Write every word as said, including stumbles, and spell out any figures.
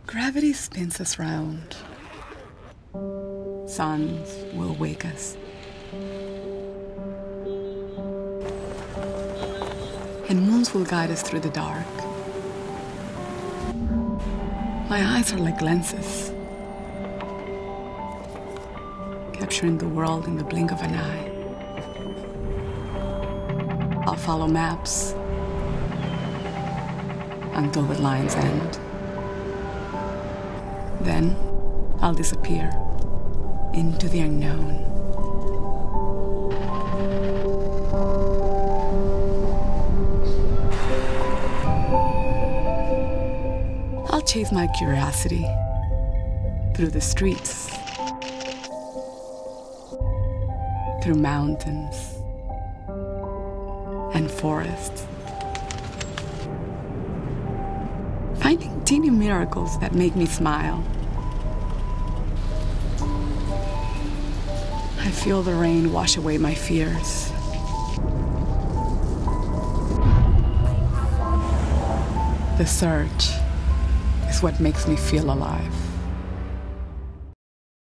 Gravity spins us round. Suns will wake us. And moons will guide us through the dark. My eyes are like lenses, capturing the world in the blink of an eye. I'll follow maps until the lines end. Then I'll disappear into the unknown. I'll chase my curiosity through the streets, through mountains and forests, finding teeny miracles that make me smile. I feel the rain wash away my fears. The search is what makes me feel alive.